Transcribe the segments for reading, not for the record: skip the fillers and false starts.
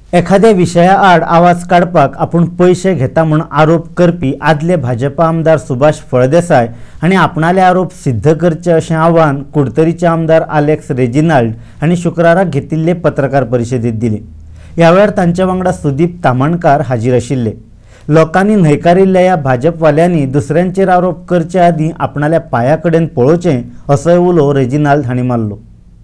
एखाद्या विषया आड आवाज काढपाक आपण पैसे घेता म्हूण आरोप करपी आदले भाजपा आमदार सुभाष फळदेसाय हांणी आपणाले आरोप सिद्ध करचे अशें आव्हान कुडतरीचे आमदार आलेक्स रेजिनाल्ड हांणी शुक्राराक घेतिल्ले पत्रकार परिशदेंत दिलें। ह्या वेळार तांच्या वांगडा सुदीप तामणकार हाजीर आशिल्ले। लोकांनी न्हयकारिल्ल्या ह्या भाजपवाल्यांनी दुसऱ्यांचेर आरोप करचे आदीं आपणाल्या पांया कडेन पळोवचें असोय उलो रेजिनाल्ड हांणी मारलो।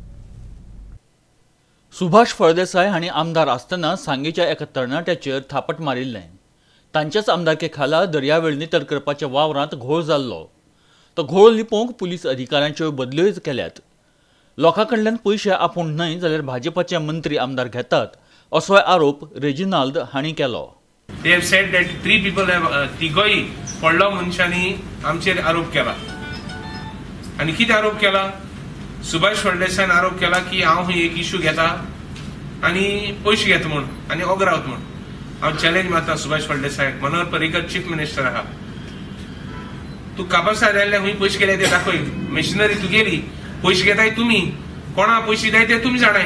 सुभाष फळदेसाय हांणी आमदार आसतना सांगेच्या एका तरणाट्याचेर थापट मारिल्लें। तांच्याच आमदारके खाला दर्यावेळ नितळ करपाच्या वावरांत घोळ जाल्लो। तो घोळ लिपोवंक पुलीस अधिकाऱ्यांच्यो बदल्योय केल्यात। लोकां कडल्यान पयशे आपूण न्हय जाल्यार भाजपाचे मंत्री आमदार घेतात असोय आरोप रेजिनाल्ड हांणी केलो। They have said that three people have तिगोय पडलो मनशांनी आमचेर आरोप केला। आनी कितें आरोप केला? सुभाष फळदेसायन आरोप केला की हांव ही एक इश्यू घेता आनी पयशे घेता म्हूण आनी ओग रावता म्हूण। हांव चॅलेंज मारता सुभाष फळदेसायक, मनोहर पर्रीकर चीफ मिनिस्टर आहा, तूं कापासार आयिल्ले खूंय पयशे गेले ते दाखय। मिशनरी तुगेली पयशे घेताय तुमी, कोणा पयशे जाय ते तुमी जाणाय।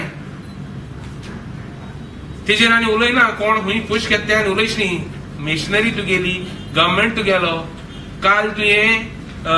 तेजेर आनी उलयना कोण खूंय पयशे घेता ते आनी उलयच न्ही। मिशनरी तुगेली, गव्हर्मेंट तुगेलो, काल तुवें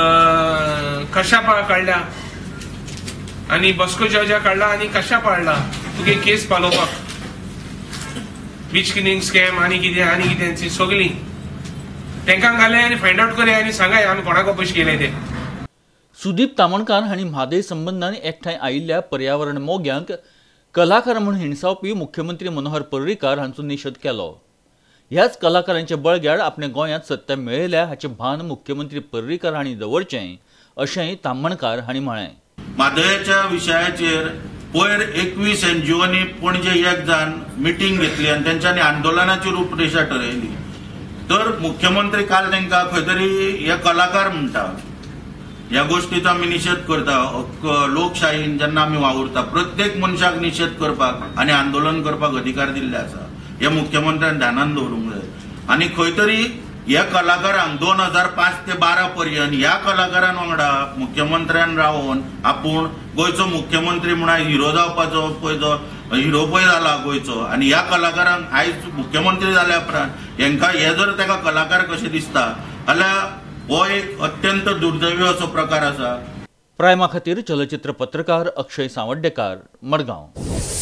कशापा काडल्या आनी बस्को जॉर्जा काडला आनी कशापा हाडला तुगे केस पालोवपाक। बीच क्लिनिंग स्कॅम आनी कितें सगळी तांकां घाले आनी फायंड आउट करे आनी सांगाय आमी कोणाको पयशे गेले ते। सुदीप तामणकार हांणी म्हादय संबंदांनी एकठांय आयिल्ल्या पर्यावरण मोग्यांक कलाकार म्हूण हिणसावपी मुख्यमंत्री मनोहर पर्रीकार हांचो निशेध केलो। ह्याच कलाकारांचे बळग्यार आपणे गोंयांत सत्ता मेळयल्या हाचें भान मुख्यमंत्री पर्रीकार हांणी दवरचें अशेंय तामणकार हांणी म्हळें। म्हादयाच्या विशयाचेर पयर 21 एनजीओनी पणजे एक जावन मिटींग घेतली आनी तेंच्यांनी आंदोलनाची रूपरेषा ठरयली। तर मुख्यमंत्री काल तांकां खंय तरी हे कलाकार म्हणटा, ह्या गोष्टीचो आमी निशेध करता। लोकशाहीन जेन्ना आमी वावुरता प्रत्येक मनशाक निशेध करपाक आनी आंदोलन करपाक अधिकार दिल्ले आसा, हे मुख्यमंत्र्यान ध्यानान दवरूंक जाय। आनी खंय तरी ह्या कलाकारांक 2005 ते 12 पर्यंत ह्या कलाकारां वांगडा मुख्यमंत्र्यान रावन आपूण गोंयचो मुख्यमंत्री म्हणून हिरो जावपाचो पयचो हिरो पळय जाला गोंयचो, आनी ह्या कलाकारांक आयज मुख्यमंत्री जाल्या उपरांत हेंकां हे जर ताका कलाकार कशें दिसता जाल्यार हो एक अत्यंत दुर्दैवी असो प्रकार आसा। प्रायमा खातीर चलचित्र पत्रकार अक्षय सावड्डेकार, मडगांव।